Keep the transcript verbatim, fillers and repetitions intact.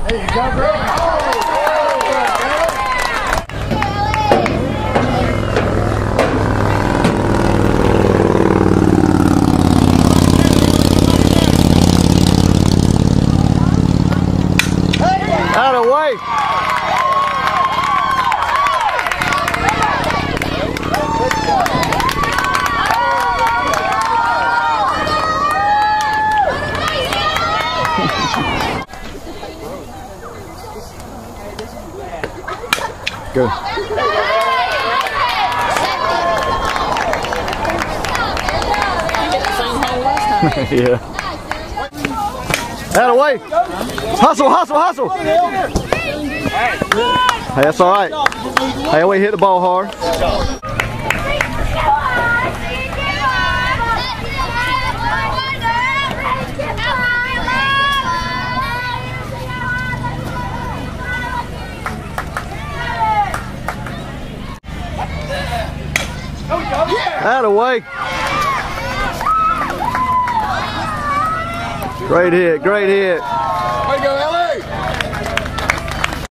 There you go, bro. Out of the way. Go. Yeah. Out of the way. Hustle, hustle, hustle. Hey, that's all right. Hey, we hit the ball hard. Out of the way. Great hit, great hit.